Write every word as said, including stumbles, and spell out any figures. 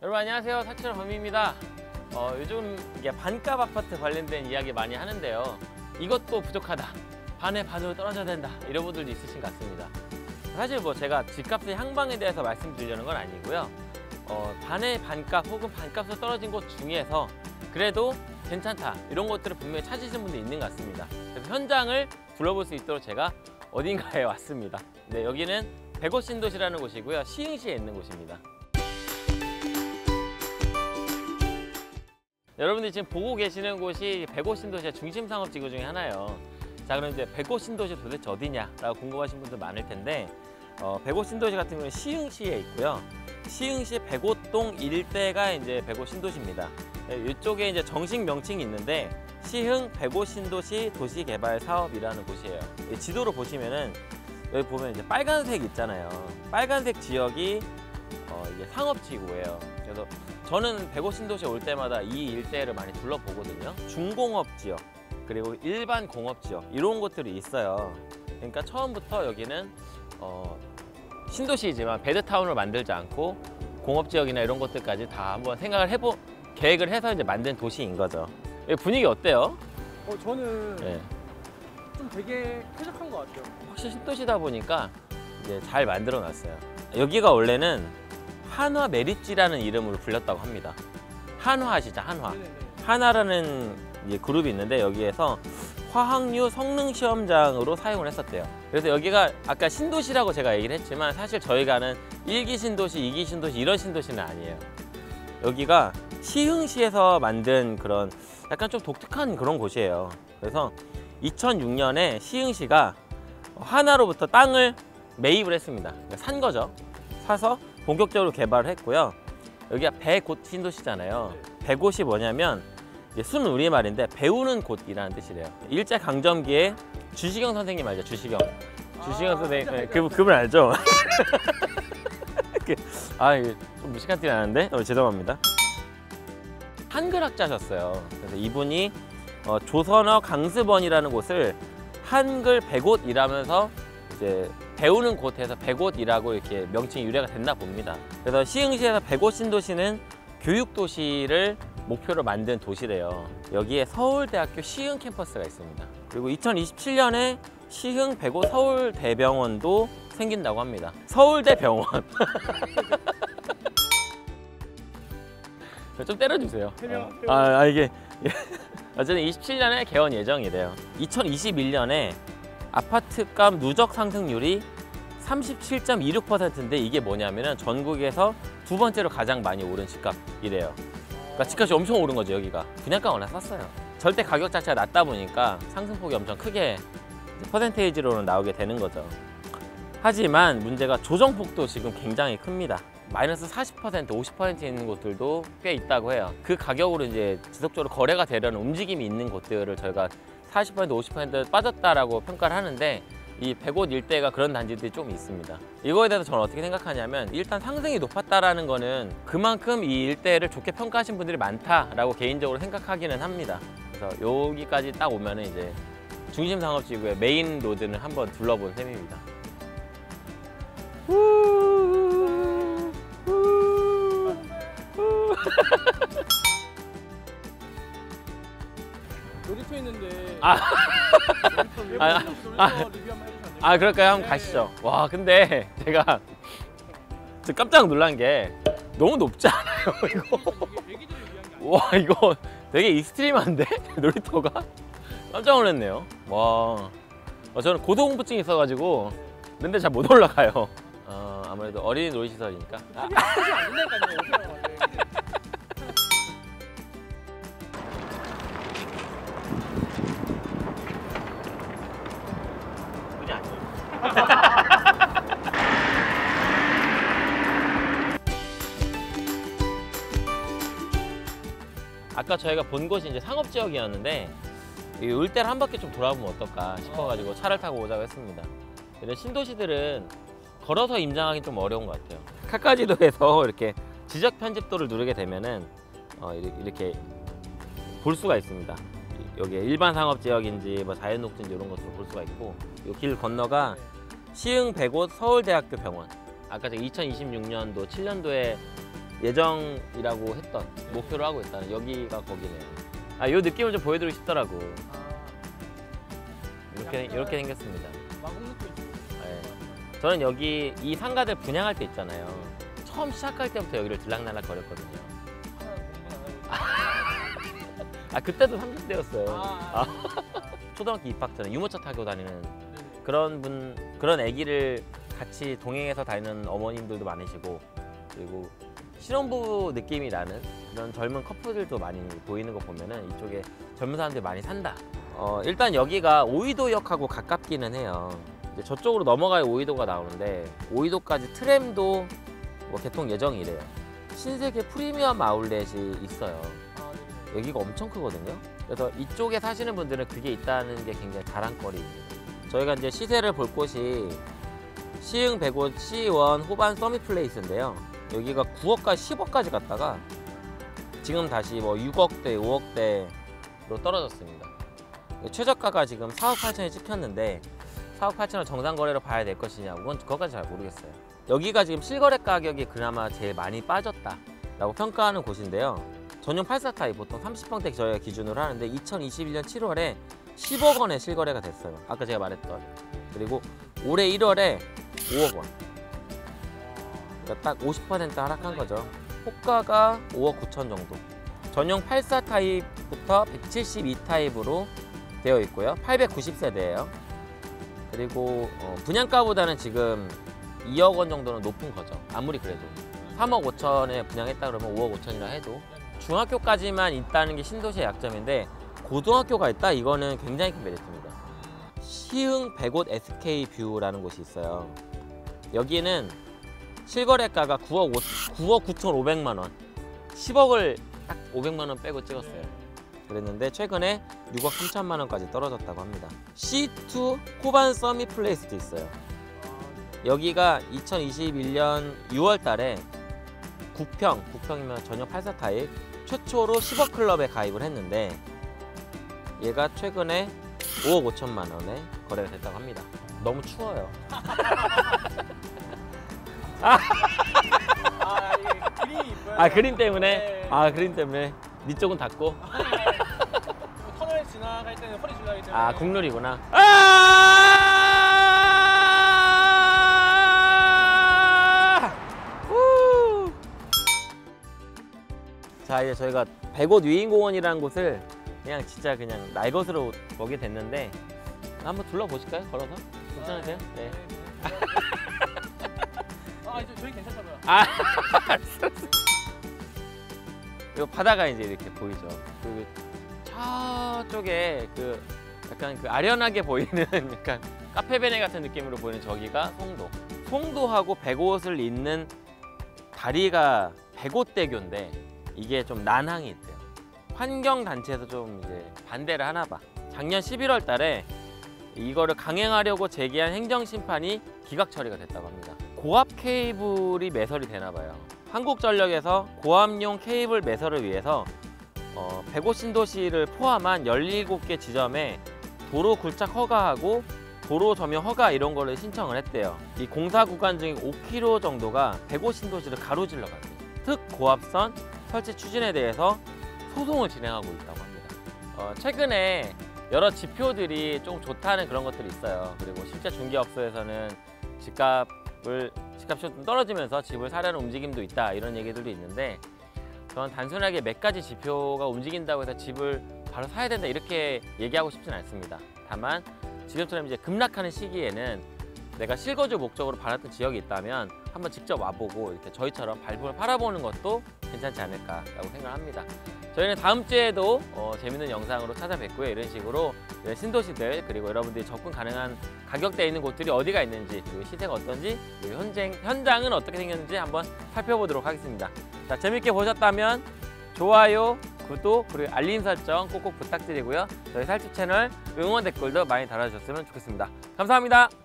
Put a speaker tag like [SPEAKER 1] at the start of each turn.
[SPEAKER 1] 여러분 안녕하세요. 사치로 범입니다. 어, 요즘 이게 반값 아파트 관련된 이야기 많이 하는데요. 이것도 부족하다. 반의 반으로 떨어져야 된다. 이런 분들도 있으신 것 같습니다. 사실 뭐 제가 집값의 향방에 대해서 말씀드리려는 건 아니고요. 어, 반의 반값 혹은 반값으로 떨어진 곳 중에서 그래도 괜찮다. 이런 것들을 분명히 찾으시는 분도 있는 것 같습니다. 그래서 현장을 둘러볼 수 있도록 제가 어딘가에 왔습니다. 네, 여기는 백오 신도시라는 곳이고요. 시흥시에 있는 곳입니다. 여러분들이 지금 보고 계시는 곳이 백오 신도시의 중심 상업지구 중에 하나예요. 자, 그럼 이제 백오 신도시 도대체 어디냐라고 궁금하신 분들 많을 텐데, 어, 백오 신도시 같은 경우는 시흥시에 있고요. 시흥시 백오동 일대가 이제 백오 신도시입니다. 이쪽에 이제 정식 명칭이 있는데 시흥 백오 신도시 도시개발 사업이라는 곳이에요. 지도로 보시면은 여기 보면 이제 빨간색 있잖아요. 빨간색 지역이 어, 이제 상업지구예요. 그래서 저는 백오 신도시에 올 때마다 이 일대를 많이 둘러보거든요. 중공업 지역 그리고 일반 공업 지역 이런 곳들이 있어요. 그러니까 처음부터 여기는 어, 신도시이지만 배드타운을 만들지 않고 공업지역이나 이런 것들까지 다 한번 생각을 해보 계획을 해서 이제 만든 도시인 거죠. 분위기 어때요?
[SPEAKER 2] 어, 저는
[SPEAKER 1] 네.
[SPEAKER 2] 좀 되게 쾌적한 것 같아요.
[SPEAKER 1] 확실히 신도시다 보니까 이제 잘 만들어 놨어요. 여기가 원래는 한화 메리츠라는 이름으로 불렸다고 합니다. 한화 아시죠? 한화.
[SPEAKER 2] 네네네.
[SPEAKER 1] 한화라는 이제 그룹이 있는데 여기에서 화학류 성능 시험장으로 사용을 했었대요. 그래서 여기가 아까 신도시라고 제가 얘기를 했지만 사실 저희가 아는 일 기 신도시, 이 기 신도시 이런 신도시는 아니에요. 여기가 시흥시에서 만든 그런 약간 좀 독특한 그런 곳이에요. 그래서 이천육 년에 시흥시가 한화로부터 땅을 매입을 했습니다. 그러니까 산 거죠. 사서 본격적으로 개발을 했고요. 여기가 백오 신도시잖아요. 백오이 뭐냐면 순 우리말인데 배우는 곳이라는 뜻이래요. 일제강점기에 주시경 선생님 알죠? 주시경. 주시경 아, 선생님, 네, 그, 그분 알죠? 아, 이게 좀 무식한 티 나는데? 어, 죄송합니다. 한글학자셨어요. 그래서 이분이 어, 조선어 강습원이라는 곳을 한글 백옷이라면서 이제 배우는 곳에서 백옷이라고 이렇게 명칭이 유래가 됐나 봅니다. 그래서 시흥시에서 백오 신도시는 교육도시를 목표로 만든 도시래요. 여기에 서울대학교 시흥 캠퍼스가 있습니다. 그리고 이천이십칠 년에 시흥 백오 서울대병원도 생긴다고 합니다. 서울대병원. 좀 때려주세요.
[SPEAKER 2] 해명,
[SPEAKER 1] 어. 아, 아 이게 어쨌든 이십칠 년에 개원 예정이래요. 이천이십일 년에 아파트값 누적 상승률이 삼십칠 점 이육 퍼센트인데 이게 뭐냐면은 전국에서 두 번째로 가장 많이 오른 집값이래요. 그러니까 집값이 엄청 오른 거죠. 여기가 분양가 워낙 쌌어요. 절대 가격 자체가 낮다 보니까 상승폭이 엄청 크게 퍼센테이지로는 나오게 되는 거죠. 하지만 문제가 조정폭도 지금 굉장히 큽니다. 마이너스 사십 퍼센트, 오십 퍼센트 있는 곳들도 꽤 있다고 해요. 그 가격으로 이제 지속적으로 거래가 되려는 움직임이 있는 곳들을 저희가 사십 퍼센트, 오십 퍼센트 빠졌다라고 평가를 하는데 이 백오 일대가 그런 단지들이 좀 있습니다. 이거에 대해서 저는 어떻게 생각하냐면 일단 상승이 높았다라는 거는 그만큼 이 일대를 좋게 평가하신 분들이 많다라고 개인적으로 생각하기는 합니다. 그래서 여기까지 딱 오면은 이제 중심 상업지구의 메인 로드는 한번 둘러본 셈입니다.
[SPEAKER 2] 놀이터 있는데.
[SPEAKER 1] 아,
[SPEAKER 2] 놀이터,
[SPEAKER 1] 아,
[SPEAKER 2] 놀이터
[SPEAKER 1] 아,
[SPEAKER 2] 리뷰 한번 해주시면 안 돼요?
[SPEAKER 1] 아 그럴까요? 한번
[SPEAKER 2] 네.
[SPEAKER 1] 가시죠. 와, 근데 제가 저 깜짝 놀란 게 너무 높지 않아요, 이거?
[SPEAKER 2] 이게 애기들을 위한 게 아니에요.
[SPEAKER 1] 와, 이거 되게 익스트림한데? 놀이터가? 깜짝 놀랐네요. 와, 어, 저는 고소공포증이 있어가지고 근데 잘 못 올라가요. 어, 아무래도 어린이 놀이시설이니까. 아.
[SPEAKER 2] 애기들 아프시면 안 된다니까요. 오세요.
[SPEAKER 1] 그냥 아니에요. 아까 저희가 본 곳이 이제 상업지역이었는데 이 을대를 한 바퀴 좀 돌아보면 어떨까 싶어가지고 차를 타고 오자고 했습니다. 이런 신도시들은 걸어서 임장하기 좀 어려운 것 같아요. 카카지도에서 이렇게 지적 편집도를 누르게 되면은 어, 이렇게 볼 수가 있습니다. 여기에 일반 상업지역인지 뭐 자연녹지인지 이런 것들을 볼 수가 있고, 이 길 건너가 시흥 백오 서울대학교 병원. 아까 제가 이천이십육 년도 칠 년도에 예정이라고 했던 목표로 하고 있다는 여기가 거기네요. 아, 요 느낌을 좀 보여드리고 싶더라고. 이렇게 이렇게 생겼습니다.
[SPEAKER 2] 마공 느낌 있고.
[SPEAKER 1] 네. 저는 여기 이 상가들 분양할 때 있잖아요. 처음 시작할 때부터 여기를 들락날락 거렸거든요. 아, 그때도 삼십 대였어요.
[SPEAKER 2] 아,
[SPEAKER 1] 초등학교 입학 전에 유모차 타고 다니는
[SPEAKER 2] 네네.
[SPEAKER 1] 그런 분, 그런 아기를 같이 동행해서 다니는 어머님들도 많으시고, 그리고 신혼부부 느낌이 나는 그런 젊은 커플들도 많이 보이는 거 보면은 이쪽에 젊은 사람들이 많이 산다. 어, 일단 여기가 오이도역하고 가깝기는 해요. 이제 저쪽으로 넘어가야 오이도가 나오는데 오이도까지 트램도 뭐 개통 예정이래요. 신세계 프리미엄 아울렛이 있어요.
[SPEAKER 2] 아, 네네.
[SPEAKER 1] 여기가 엄청 크거든요. 그래서 이쪽에 사시는 분들은 그게 있다는 게 굉장히 자랑거리입니다. 저희가 이제 시세를 볼 곳이 시흥 백오 시원 호반 서밋플레이스인데요. 여기가 구억까지 십억까지 갔다가 지금 다시 뭐 육억대, 오억대로 떨어졌습니다. 최저가가 지금 사억 팔천이 찍혔는데 사억 팔천을 정상 거래로 봐야 될 것이냐, 그건 그것까지 잘 모르겠어요. 여기가 지금 실거래 가격이 그나마 제일 많이 빠졌다라고 평가하는 곳인데요. 전용 팔 사 타입 보통 삼십 평대 저희가 기준으로 하는데 이천이십일 년 칠월에 십억 원에 실거래가 됐어요. 아까 제가 말했던. 그리고 올해 일월에 오억 원. 그러니까 딱 오십 퍼센트 하락한 거죠. 호가가 오억 구천 정도. 전용 팔 사 타입부터 백칠십이 타입으로 되어 있고요. 팔백구십 세대예요. 그리고 어, 분양가보다는 지금 이억 원 정도는 높은 거죠. 아무리 그래도. 삼억 오천에 분양했다 그러면 오억 오천이라 해도 중학교까지만 있다는 게 신도시의 약점인데 고등학교가 있다? 이거는 굉장히 큰 메리트입니다. 시흥 백옷 에스케이 뷰라는 곳이 있어요. 여기는 실거래가가 구억, 구억 구천오백만 원, 십억을 딱 오백만 원 빼고 찍었어요. 그랬는데 최근에 육억 삼천만 원까지 떨어졌다고 합니다. 씨 투 호반 서밋 플레이스도 있어요. 여기가 이천이십일 년 유월 달에 구 평, 구 평이면 전용 팔 사 타입 최초로 십억 클럽에 가입을 했는데 얘가 최근에 오억 오천만 원에 거래가 됐다고 합니다. 너무 추워요.
[SPEAKER 2] 아, 이게 그림이 이뻐요.
[SPEAKER 1] 아, 그림 때문에?
[SPEAKER 2] 네.
[SPEAKER 1] 아, 그림 때문에 니 쪽은 닫고?
[SPEAKER 2] 터널 지나갈 때는 허리 줄라기 때문에.
[SPEAKER 1] 아, 국룰이구나. 아! 후! 자, 이제 저희가 백옷 위인공원이라는 곳을 그냥 진짜 그냥 날 것으로 보게 됐는데 한번 둘러보실까요? 걸어서? 괜찮으세요? 네.
[SPEAKER 2] 아, 저, 저희 괜찮다고요.
[SPEAKER 1] 아, 알았어. 이 바다가 이제 이렇게 보이죠. 그 저쪽에 그 약간 그 아련하게 보이는 약간 카페베네 같은 느낌으로 보이는 저기가 송도. 송도하고 백옷을 잇는 다리가 백옷대교인데 이게 좀 난항이 있대요. 환경단체에서 좀 이제 반대를 하나 봐. 작년 십일월 달에 이거를 강행하려고 제기한 행정심판이 기각 처리가 됐다고 합니다. 고압 케이블이 매설이 되나 봐요. 한국전력에서 고압용 케이블 매설을 위해서 어, 백옷 신도시를 포함한 열일곱 개 지점에 도로 굴착 허가하고 도로 점용 허가 이런 거를 신청을 했대요. 이 공사 구간 중에 오 킬로미터 정도가 백옷 신도시를 가로질러 갔대요. 특고압선 설치 추진에 대해서 소송을 진행하고 있다고 합니다. 어, 최근에 여러 지표들이 좀 좋다는 그런 것들이 있어요. 그리고 실제 중개업소에서는 집값을 집값이 좀 떨어지면서 집을 사려는 움직임도 있다 이런 얘기들도 있는데 저는 단순하게 몇 가지 지표가 움직인다고 해서 집을 바로 사야 된다 이렇게 얘기하고 싶진 않습니다. 다만 지금처럼 이제 급락하는 시기에는 내가 실거주 목적으로 받았던 지역이 있다면 한번 직접 와보고 이렇게 저희처럼 발품을 팔아보는 것도 괜찮지 않을까라고 생각합니다. 저희는 다음 주에도 어, 재밌는 영상으로 찾아뵙고요. 이런 식으로 이런 신도시들 그리고 여러분들이 접근 가능한 가격대에 있는 곳들이 어디가 있는지 그리고 시세가 어떤지 그리고 현장, 현장은 어떻게 생겼는지 한번 살펴보도록 하겠습니다. 자, 재밌게 보셨다면 좋아요, 구독 그리고 알림 설정 꼭꼭 부탁드리고요. 저희 살집 채널 응원 댓글도 많이 달아주셨으면 좋겠습니다. 감사합니다.